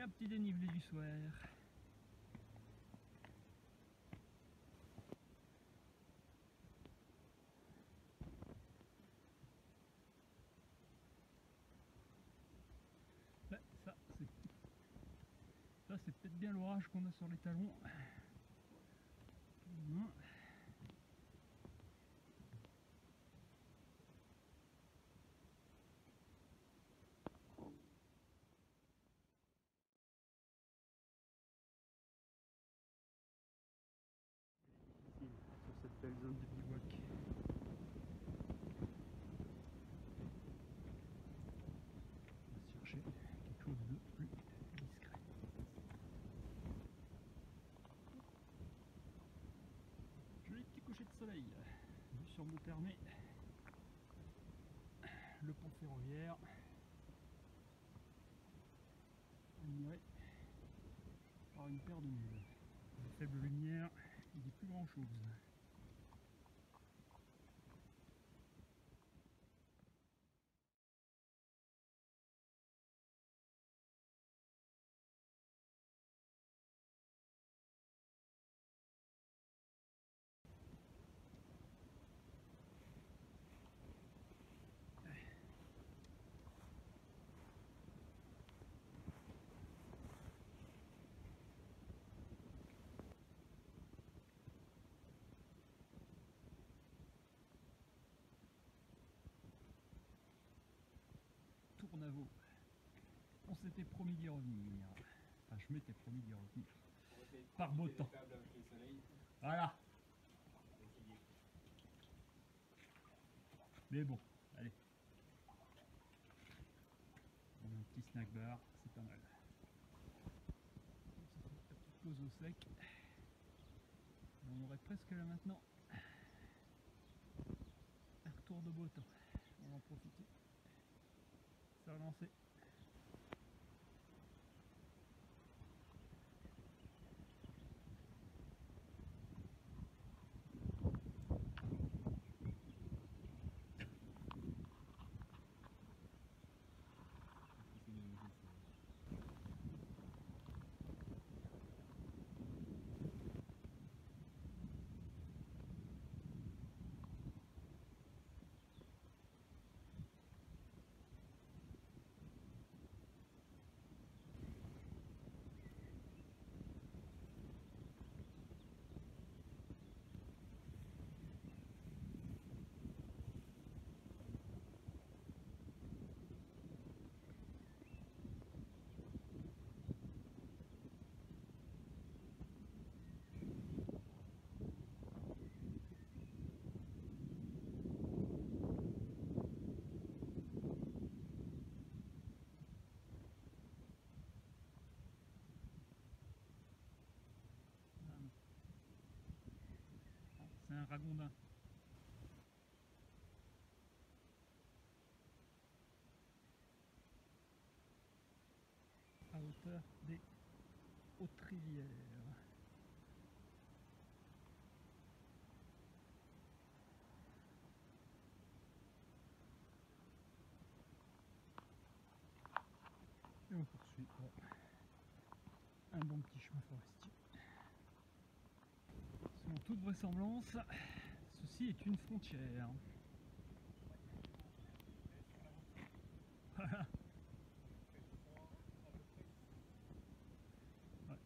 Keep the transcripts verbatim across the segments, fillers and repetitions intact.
un petit dénivelé du soir. Là, ça c'est ça c'est peut-être bien l'orage qu'on a sur les talons. Non. Sur cette belle zone de bivouac. On va chercher quelque chose de plus discret. Joli petit coucher de soleil, vue sur Monternay, le pont ferroviaire, admiré par une paire de mules. La faible lumière, il dit plus grand chose. Tournavaux. On s'était promis d'y revenir. Enfin, je m'étais promis d'y revenir. Par beau temps. Voilà. Mais bon, allez. On a un petit snack bar, c'est pas mal. La petite pause au sec. On aurait presque là maintenant un retour de beau temps. On va en profiter. Ça va lancer. C'est un ragondin. À hauteur des Hautes-Rivières. Et on poursuit pour un bon petit chemin forestier. Selon toute vraisemblance, ceci est une frontière. Voilà. Ouais.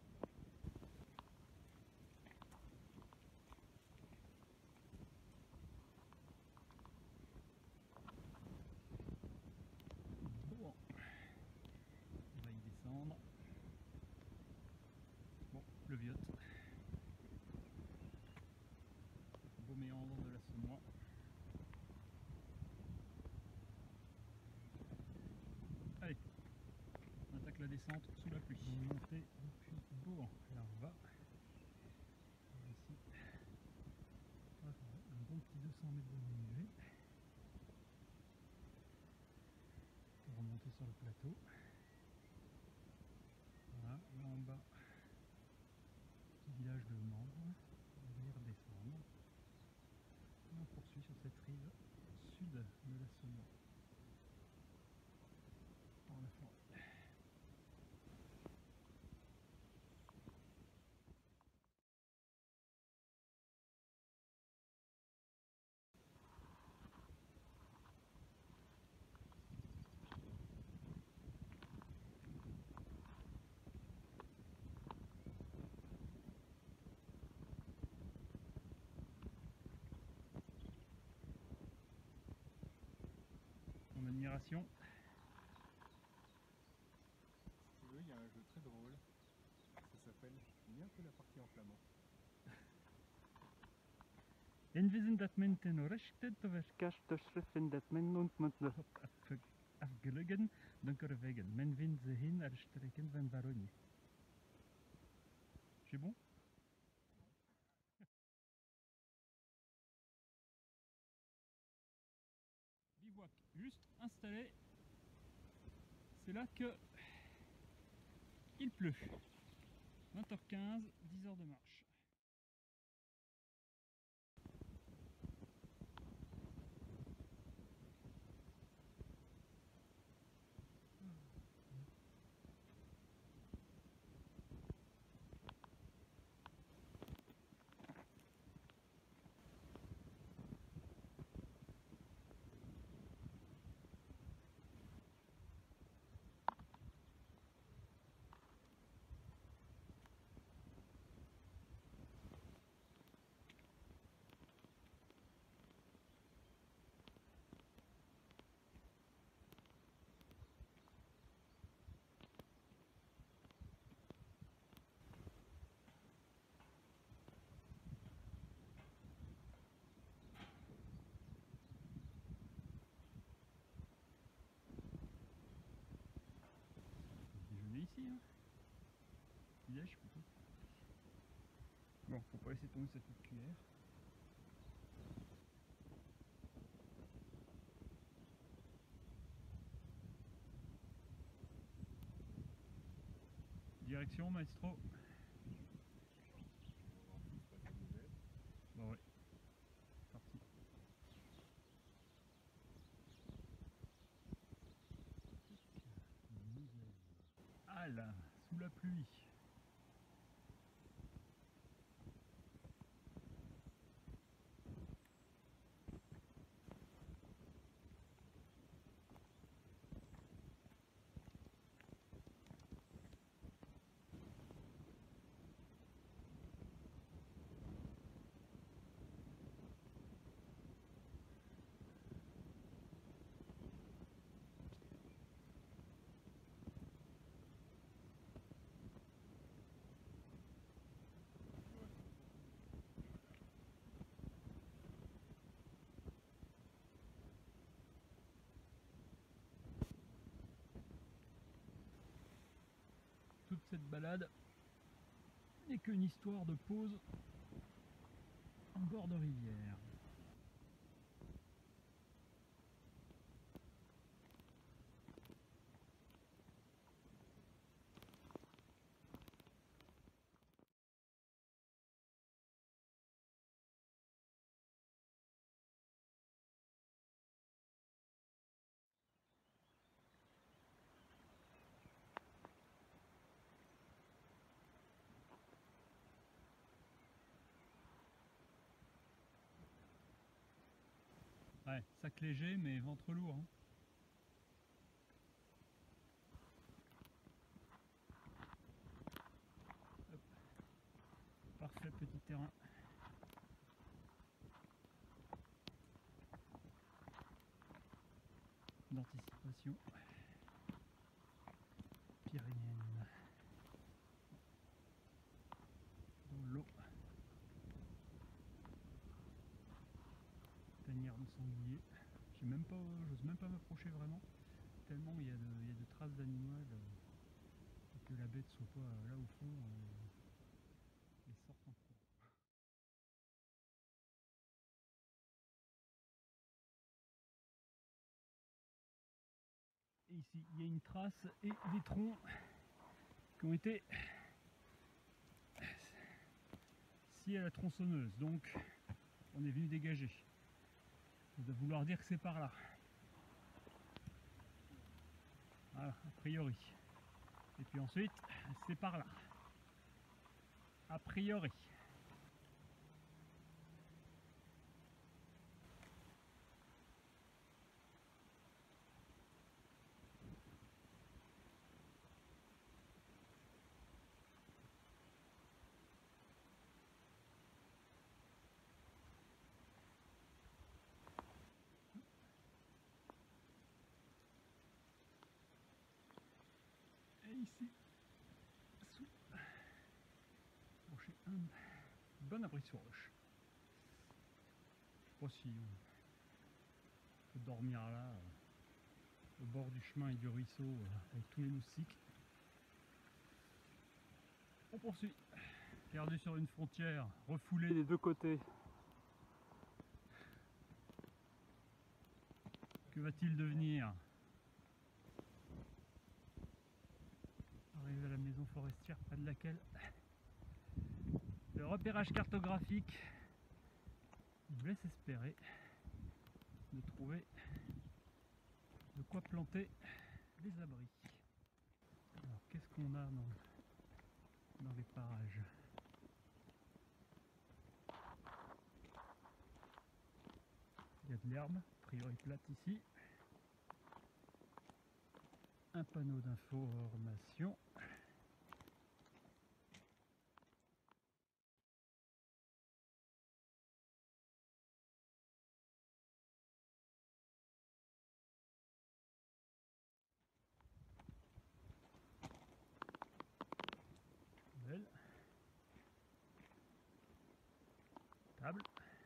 Bon. On va y descendre. Bon, le viotte. Beau méandre de la Semois. Allez, on attaque la descente sous la pluie. On monter depuis Beauhan. Là on va. Ici, un bon petit deux cents mètres de dénivelé pour remonter sur le plateau. Voilà, là en bas, petit village de membres. On va y redescendre. Et on poursuit sur cette rive sud de la Semois. Par la forêt. démonstration. Si tu veux, il y a un jeu très drôle. Ça s'appelle Bientôt la partie en flamand. En we zijn dat men ten rechte te verkast te schriffen dat men und met de afgelegen, dan kunnen wegen. Men vindt ze heen erstrekken van Barogne. C'est bon? Bivouac juste installé. C'est là que il pleut. vingt heures quinze, dix heures de marche. Déjeuner ici, hein. Village plutôt. Bon, faut pas laisser tomber cette petite cuillère. Direction, maestro. Bah ouais. Parti. Ah là, sous la pluie. Toute cette balade n'est qu'une histoire de pause en bord de rivière. Ouais, sac léger mais ventre lourd. Hein. Hop. Parfait petit terrain. D'anticipation. Pyrénéenne. Dans l'eau. Tanière de sanglier. J'ai même pas, j'ose même pas m'approcher vraiment. Tellement il y a de, il y a de traces d'animal. Euh, et que la bête soit pas là au fond. Euh, et sorte en cours. Et ici, il y a une trace et des troncs qui ont été sciés à la tronçonneuse. Donc, on est venu dégager. Ça doit vouloir dire que c'est par là. Voilà, a priori. Et puis ensuite, c'est par là. A priori. ici, sous rocher, un bon abri sous roche. Je sais pas si on peut dormir là, euh, au bord du chemin et du ruisseau, euh, avec tous les moustiques. On poursuit, perdu sur une frontière, refoulé des deux côtés. Que va-t-il devenir? Arrivé à la maison forestière près de laquelle le repérage cartographique nous laisse espérer de trouver de quoi planter les abris. Alors qu'est-ce qu'on a dans, dans les parages? Il y a de l'herbe, a priori plate ici. Un panneau d'information. Belle. Table.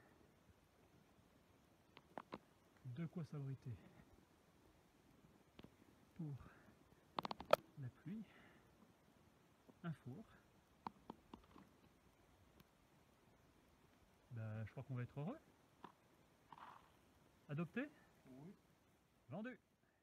De quoi s'abriter pour la pluie. Un four. Bah, je crois qu'on va être heureux. Adopté? Oui. Vendu.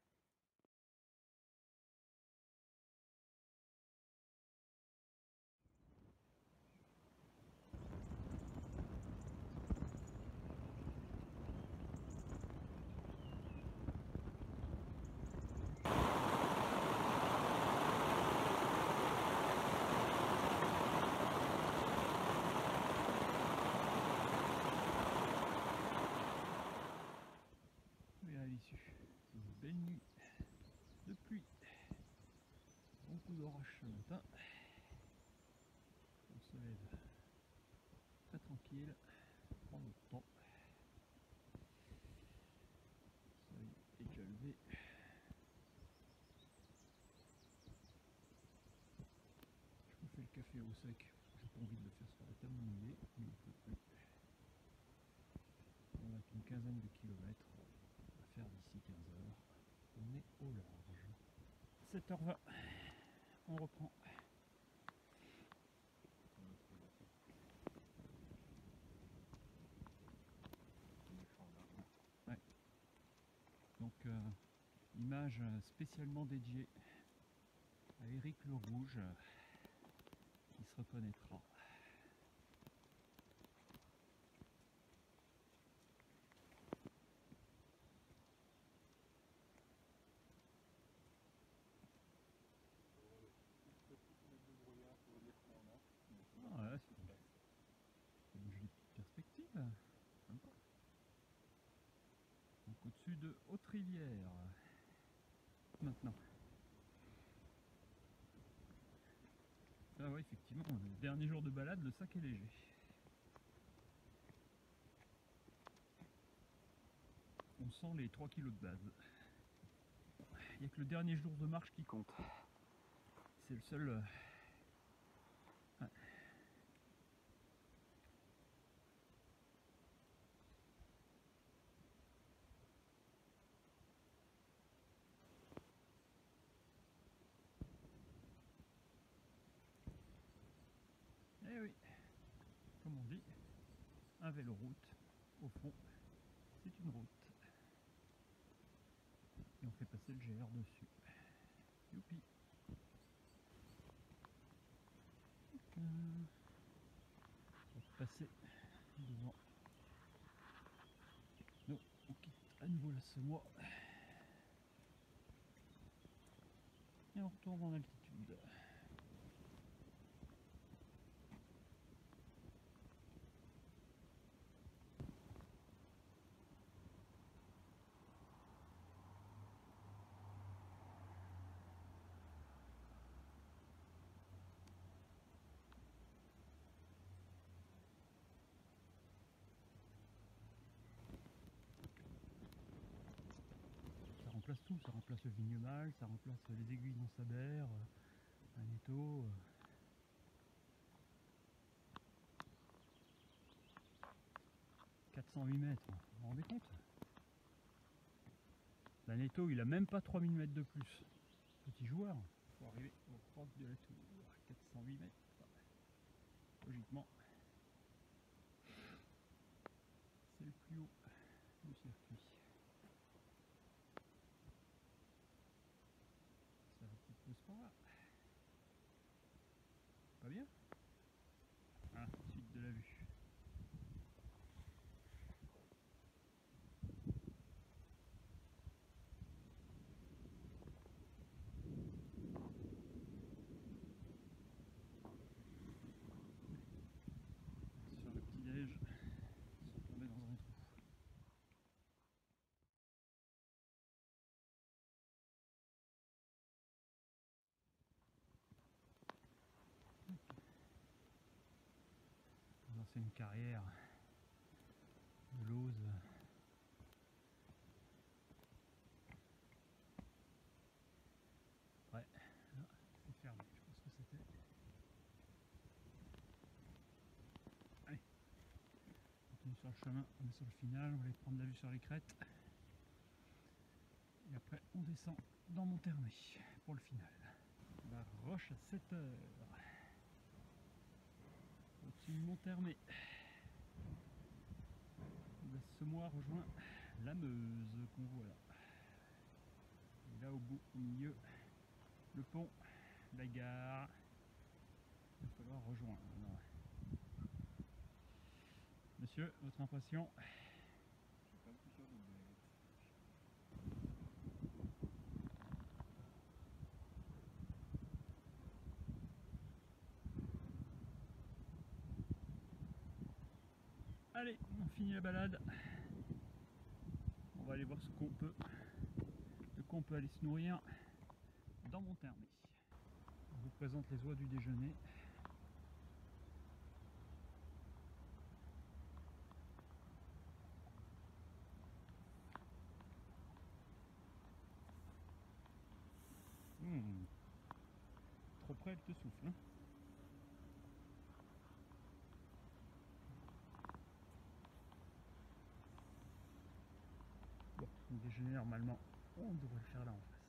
Et à l'issue, une belle nuit de pluie. Bon coup d'orage ce matin. On se lève très tranquille, prend notre temps. Le soleil est déjà levé. Je me fais le café au sec. J'ai pas envie de le faire sur la table mouillée, mais il peut plus. On a qu'une quinzaine de kilomètres à faire d'ici quinze heures. On est au large. sept heures vingt. On reprend. Ouais. Donc euh, image spécialement dédiée à Eric le Rouge, qui se reconnaîtra. Ah ouais, c'est une jolie petite perspective. Sympa. Donc au-dessus de Haute-Rivière. Maintenant. Ah ouais, effectivement, le dernier jour de balade, le sac est léger. On sent les trois kilos de base. Il n'y a que le dernier jour de marche qui compte. C'est le seul... Euh... Ouais. Eh oui, comme on dit, un vélo route, au fond, c'est une route. Et on fait passer le G R dessus. Youpi. On va passer devant. Non, on quitte à nouveau la semois. Et on retourne en altitude. Ça remplace tout, ça remplace le vignemal, ça remplace les aiguilles dans sa berre, un étau. quatre cent huit mètres, vous vous rendez compte? L'Aneto, il a même pas trois mille mètres de plus. Petit joueur, pour arriver au roc de la tour. quatre cent huit mètres. Logiquement, c'est le plus haut du circuit. Ça va petit peu ce là. Pas bien? Ah, suite de la vue. Sur le petit déj, ils sont tombés dans un trou. C'est une carrière de l'Auze. Ouais, là, c'est fermé, je pense que c'était. Allez, on continue sur le chemin, on est sur le final, on va aller prendre la vue sur les crêtes. Et après, on descend dans Monternay pour le final. La Roche à sept heures. Au-dessus de Monternay. La Semois rejoint la Meuse qu'on voit là. Et là au bout, au milieu, le pont, la gare. Il va falloir rejoindre. Monsieur, votre impression? Je suis pas le plus sûr d'une blague. Allez, on finit la balade. On va aller voir ce qu'on peut, de quoi on peut aller se nourrir dans Monternay. Je vous présente les oies du déjeuner. Mmh. Trop près, elle te souffle. Hein, bon, le déjeuner, normalement, on devrait le faire là en face.